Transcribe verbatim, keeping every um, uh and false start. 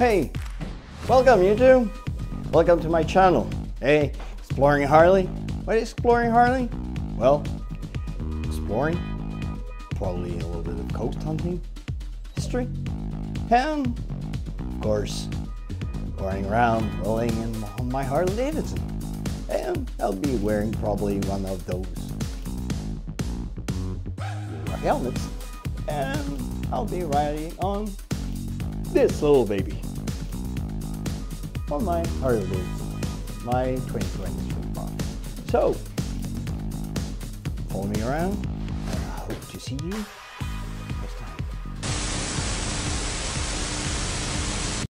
Hey, welcome YouTube. Welcome to my channel. Hey, Exploring Harley. What is Exploring Harley? Well, exploring, probably a little bit of coast hunting, history, and of course, going around rolling in on my Harley Davidson. And I'll be wearing probably one of those helmets, and I'll be riding on this little baby on my Harley Davidson, my twenty twenty-three model. So, follow me around, and I hope to see you